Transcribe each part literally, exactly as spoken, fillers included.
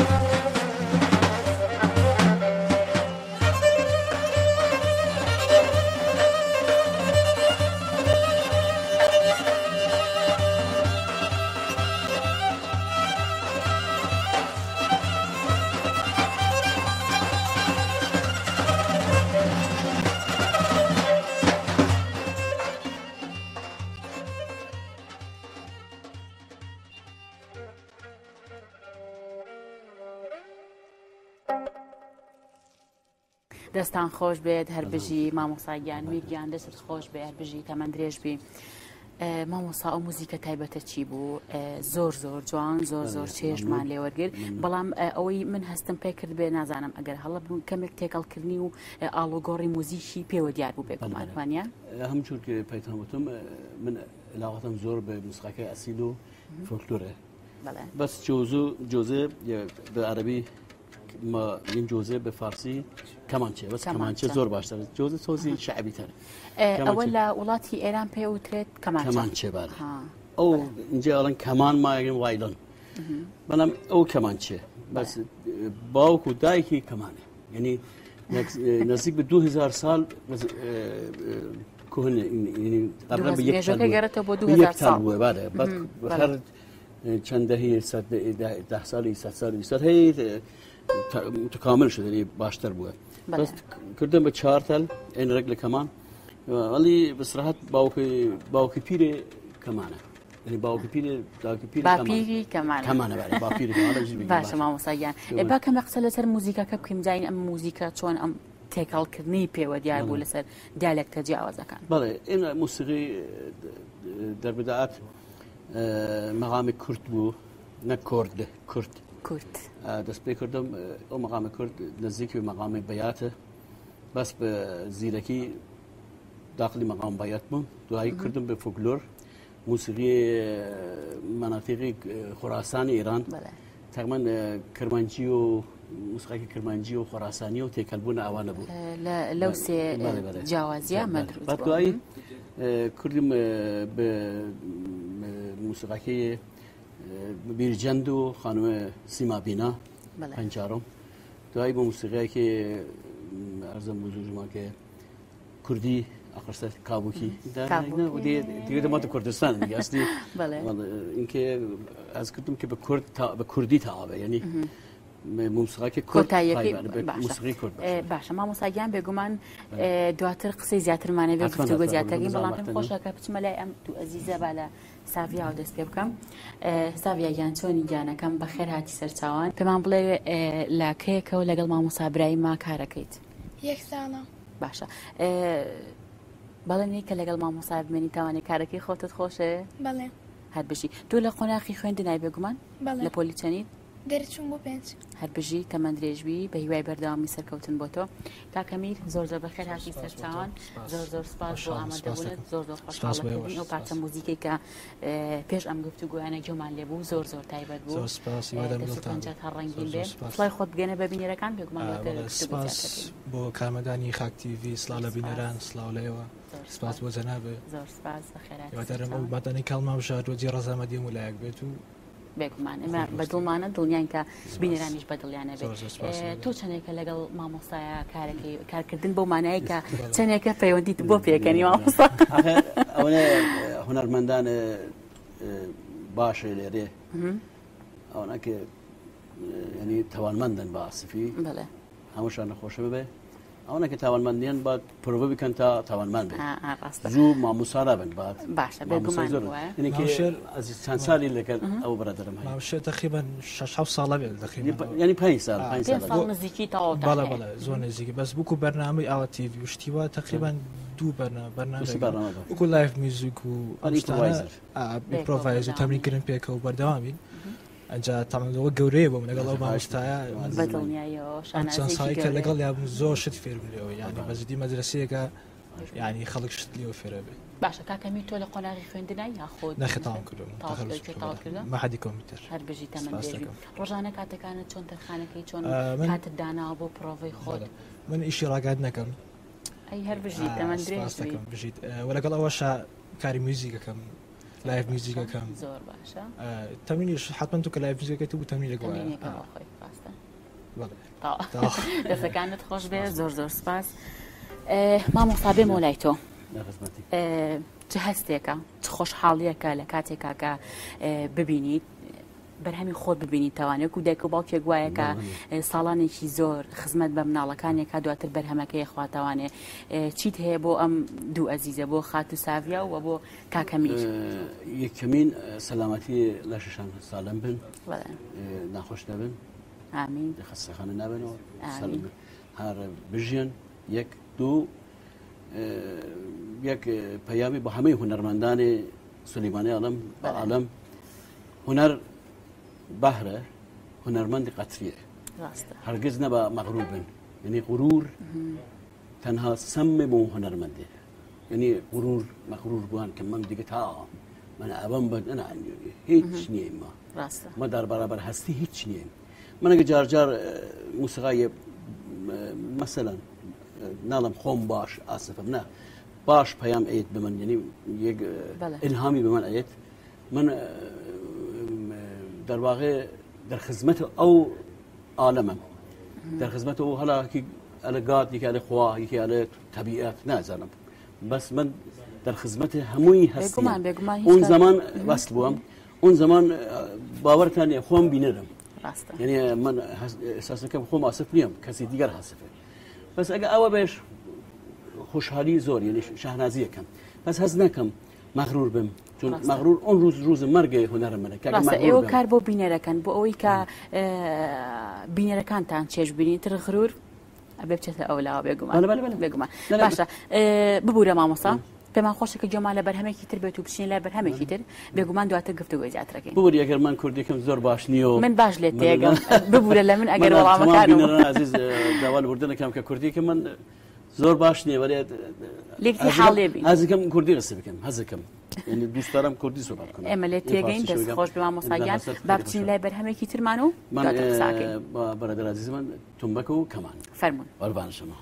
دەستان خۆش بێت هەربژی مامۆساگیان میرگیان دەست خۆش بێ هەربژی تەمەند درێژبی مامۆسا ئەو موزیکە تایبەتە چی بوو زۆر زۆر جوان زۆر زۆر چێژمان لێوەرگر بەڵام ئەوەی من هەستم پێ کرد بێ نازانم ئەگەر هەڵە بوون کەمێک تێکەڵکردنی و ئاڵۆگۆڕی موزیکی پێوە دیار بوو بێگومانوانە هەمچون کە پەیتانوتم من علاقەتم زۆر بە موسیقاکە ئەسیل و فۆلکلۆرە بەس جۆزە بە عەرەبی ما این جوزه به فارسی کمانچه بس کمانچه زور باشتر جوزه توزی شعبی تر اولا ولاتی ایران پیوترد کمانچه کمانچه بله او اینجا الان کمان ما میگیم وایلون بنام او کمانچه بس باوک و دایکی کمانه یعنی نزدیک به دو هزار سال کهنه یعنی تقریبا به یک سال بود بله بعد هر چند دهه صد ده سالی صد سالی بیست هی متکامل شده یعنی باشتر بود بس کردم به چهار تل این رجل کمان ولی بصراحت باوکی باوکی پیر کمانه یعنی باوکی پیر باوکی پیر کمان باپیری کمانه کمانه بله باپیری کمانه باشه مامۆساگیان با کەم قسە لەسەر موزیکەکە بکەین جاین ئەم موزیکە چۆن ئەم تێکەڵکردنی پێوە دیار بوو لەسەر دیالێکتە جیاوازەکان بەڵێ این موسیقی دەربدات مقام کورد بوو نه کورد کورد کورد دەست پێ کردم ئەو مقام کورد نزدیکی به مقام بیاتە بەس بە زیرەکی داخلی مقام بیات بووم دوایی کردم به فولکلۆر موسیقی مناطقی خراسان ایران تقریبا کرمانچی و موسیقی کرمانچی و خراسانی و تێکەلبوون ئەوانە بوو لەو سێ جیاوازیە مەدروست بعد دوایی کردم به موسیقی بیرجەند و خانم سیما بینا پەنجارم دوایی بۆ موسیقی که ئەرزم بۆ زوجما کە کوردی ئەقرسە کابووکی دیگە دەماتە کوردستان دیگە ئەسلی اینکە ئەز کردم کە بە کوردی تەواوە یعنی موسیقی کورد موسیقی کورد باشە مامۆساگیان بێگومان دواتر قسەی زیاترمانە بێ گفتوگۆ زیاترین بەڵام پێم خۆشە کە بچمە لای ئەم دوو ئەزیزە با لە ساڤیا و دەست پێ بکەم ساڤیا گیان چۆنی گیانەکەم بەخێر هاتی سەرچاوان پێمان بڵێ لە کەیەکەوە لەگەڵ مامۆسا براهیمما کارەکەیت یەک ساڵە باشە بەڵێنی کە لەگەڵ مامۆسا بمێنی تاوانێ کارەکەی خۆتت خۆشێ بەڵێ هەر بژی تۆ لە قۆناغی خوێندنای بێگومان لە پۆلی چەنیت دەرچوون بۆ پێنج هەربژی تەمەند درێژبی بە هیوای بەردەوامی سەرکەوتن بۆ تۆ کاکەمیر زۆر زۆر بەخێر هاتی سەرچاوان زۆر زۆر سپاس بۆ ئامادەبوونت زۆر زۆر خۆشحاڵەکردنی ئەو پارچە موزیکەی کە پێش ئەم گفتوگۆیانە گوێمان لێبوو زۆر زۆر تایبەت بوو دەستوپەنجات هەڕەنگین بێ سڵای خۆت بگەنە بە بینەرەکان بێگومان سپاس بۆ کارمەدانی خاک تیڤی سڵاو لە بینەران سڵاو لێوە سپاس بۆ جەنابێ زۆر سپاس بەخێر هاتیتەرم ئەو بەدەنی کەڵمام ژاردۆجی ڕەزامەدی ویلایەک بێت و بێگومان ئێمە بەدڵمانە دڵنیان کە بینەرانیش بەدڵیانە بێت تۆ چەندێکە لەگەڵ مامۆستایە کارەکەی کارکردن بۆ مانایی کە چەندێکە پەیوەندیت بۆ پێکەنی مامۆستا ئەوە هونەرمەندان باشە لێرێ ئەوە کە ینی تەوانمەندن بە ئاسفی هەمووشان نەخۆشە ببێ ئەوە کە تاوانمەندیان با پرۆڤە بکەن تا تاوانمەند بێت زوو مامۆستا نابن بعد باشە بێگومان چەند سالی لەگەڵ ئەو بەرادەرم هەیە ماوشێ تقریبان شەش حەوت ساڵە بێت ینی پێنج ساڵ نزیکی تەواو بەڵێ بەڵێ زۆر نزیکی بەس بووکو بەرنامەی ئاوا تیڤی وشتیوە تقریبان دوو بەرنامە وەکو لایڤ میوزیک و ئیمپرۆڤایز و تەمرینکردن پێکە و بەردەوامین ئەجا تەمەندەوە گەورەیە بۆم لەگەڵ ئەو مامۆستایە چەند ساڵی کە لەگەڵ یابوو زۆر شت فێر بوویەوە یعنی بەزیدی مەدرسەیەکە یعنی خەڵک شت لێوە فێرە بێ باشە کاکەمی تۆ لە قۆناغی خوێندنای یاخۆت نەخێتاوام کردم مەحەدی کۆمپیوتەر هەر بژی تەمەندێژی ڕۆژانە کاتەکانت چۆن تەرخانەکەی چۆن کاتت داناوە بۆ پرۆڤەی خۆت من ئیشی ڕاگات نەکەم ئەی هەر بژیت تەمەندرێژ بژیت وەلەگەڵ ئەوەشە کاری میوزیکەکەم لایڤ میوزیکەکەم زۆر باشە تەمرینیش حتمەن تو کە لایڤ میوزیکەکەی بوو تەمرین لەگەڵ دەستەکانت خۆش بێ زۆر زۆر سپاس مامۆستا بێمەوە لای تۆ چ هەستێکە چ خۆشحاڵیەکە لە کاتێکا کە ببینیت بەرهەمی خۆت ببینیت توانێت و دایک و باوکێک وایە کە ساڵانێکی زۆر خزمەت بە مناڵەکانێکا دواتر بەرهەمەکەی خواتوانێ چیت هەیە بۆ ئەم دوو ئەزیزە بۆ خات و ساڤیا و بۆ کاکەمیر یەکەمین سەلامەتی لە شەشان ساڵم بن ناخۆش نەبن ئامین خەستەخانە نابنەوە هەر بژیان یەک دوو یەک پەیامی بە هەمەی هونەرمەندانی سولەیمانی عەڵەم بە عەڵەم هونەر بەهرە هونەرمەندی قەتریە هەرگیز نەبە مەغروور بن یعنی غرور تەنها سەمێ بۆ هونەرمەندێ یعنی غرور مەغروور بووان کە من دیگە تا من ئەوەم بە هیچ نییە ما ما در بەرابەر هەستی هیچ نییە من ئەگە جار جار موسیقای مەسەلەن ناڵم خۆم باش ئاسفم نا باش پەیام ئەیت بە من یعنی یەک ئیلهامی بە من ئەیت من دەرواقع دەرخزمەت ئەو عالەمم دەرخزمەت ئەو هەلا ئەلە گات یەکی ئەلە خوا یەکی ئەلە تەبیعەت نازانم بەس من دەرخزمەت هەمووی هەستیم اون زمان وەست بووم اون زمان باوەرتان هەیە خۆم بینەرم یعنی من ئێحساس دەکەم خۆم ئاسف نییەم کەسی دیگەر هەسفێ بەس ئەگە ئەوە بێش خۆشحالی زۆر یعنی شەهنازیەکەم بەس هەز نەکەم مەغروور بم چون مەغروور ئەو ڕۆژ ڕۆژە مەرگی هونەرمەنە ئێوە کار بۆ بینەرەکەن بۆ ئەوەی کە بینەرەکانتان چێژ بینی تر غرور ئەبێ بچێتە ئەولاوە بێگومان بێگومان باشە ببوورە مامۆستا پێمان خۆشە کە گوێمان لە بەرهەمێکی تر بێت و بچین لای بەرهەمێکی تر بێگومان دواتر گفتوگۆی زیاترەکەین ببووری ئەگەر من کوردیەکەم زۆر باش نییە من باش لێت تێگەم ببوورە لە من ئەگەر وەڵامەکانم عزیز داوا لە بردنەکەم کە کوردیکە من زۆر باش نییە وەرێت لێکی حاڵێ بین هەزەکەم کوردی قسە بکەم هەزەکەم یعنی دووستدارم کوردی سۆبات کنم ئێمە لێت تێگەین دەست خۆش بە مامۆستاگیان با بچین لای بەرهەمێکی ترمان و دواتر قساکەین بەرادەر عزیز من تۆمبەکە و کەمان فەرموون قوربان شەما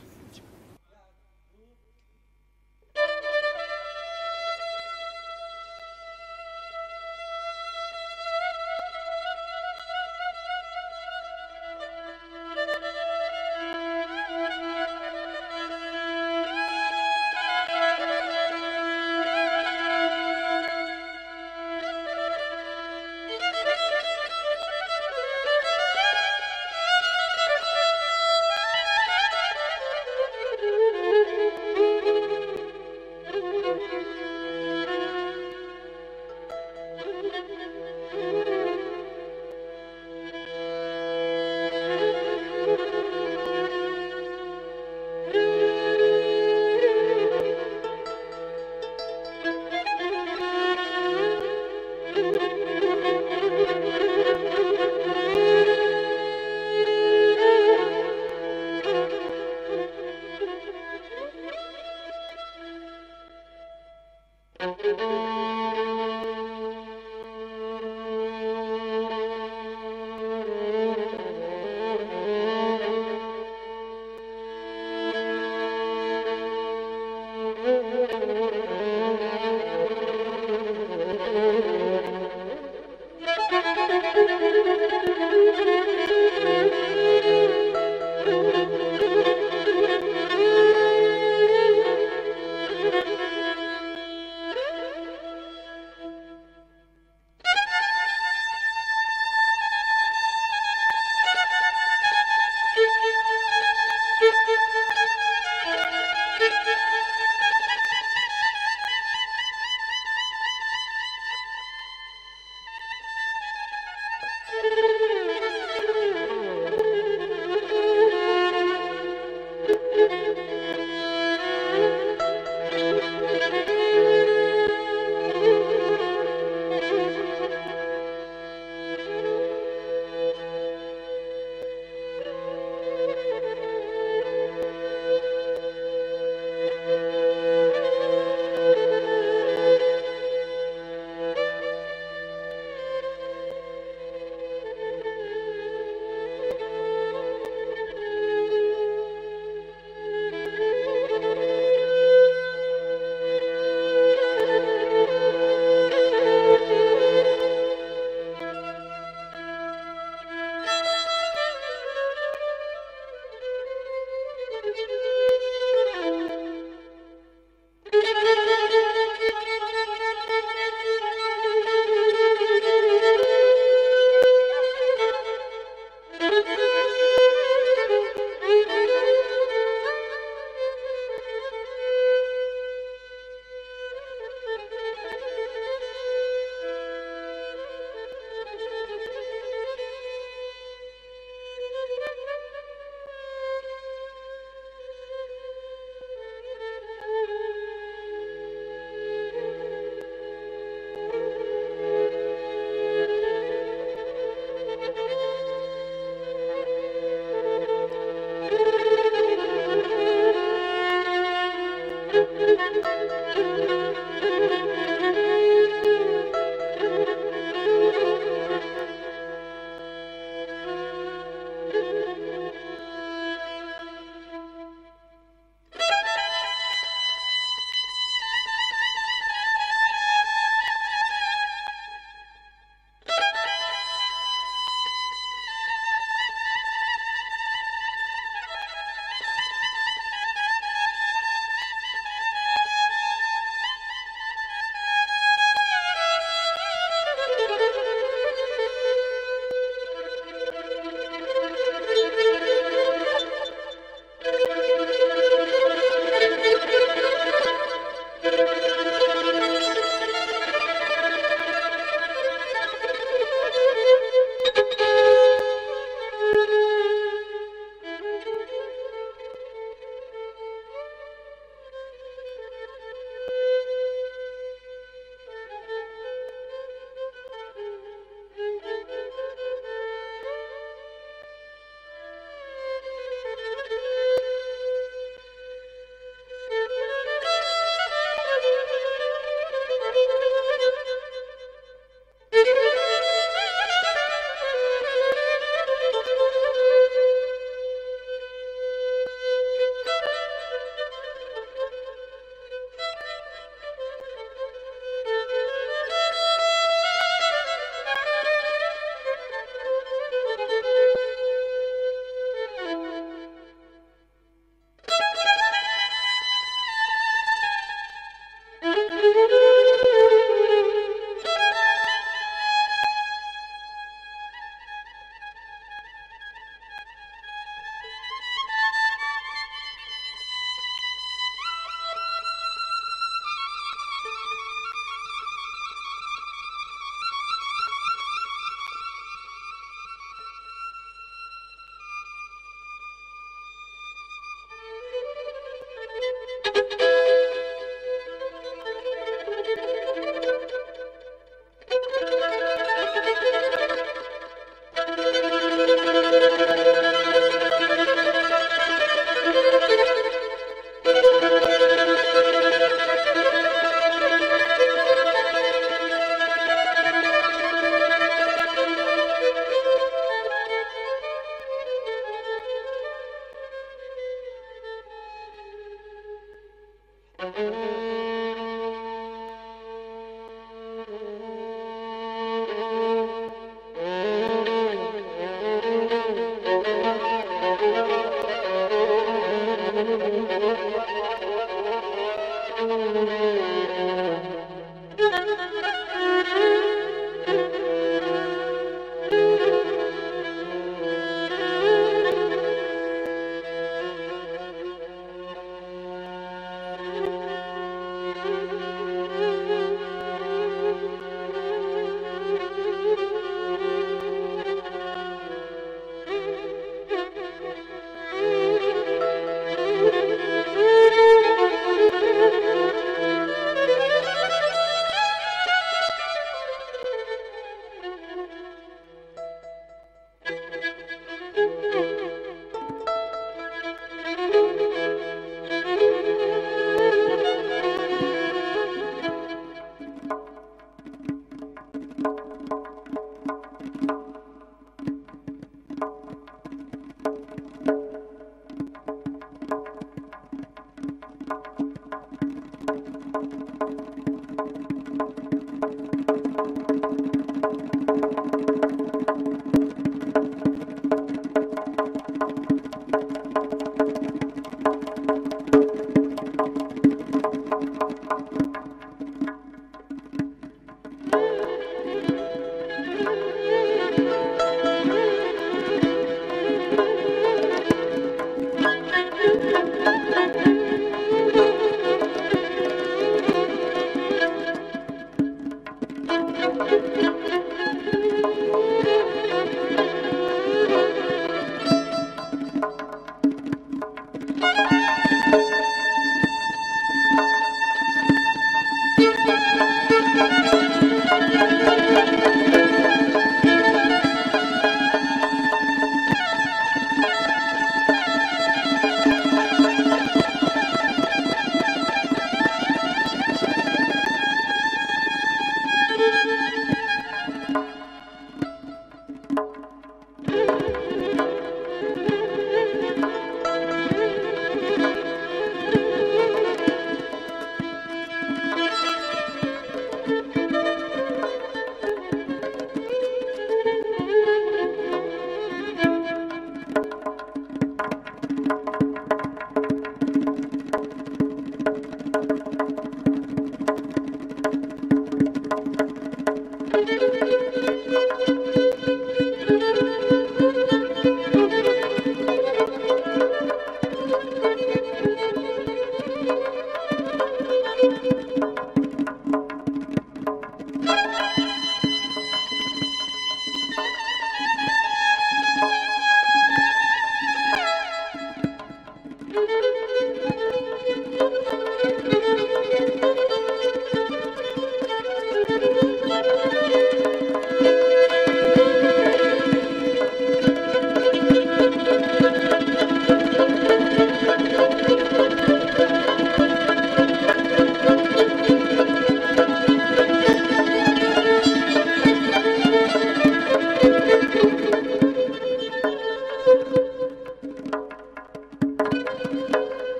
Thank you.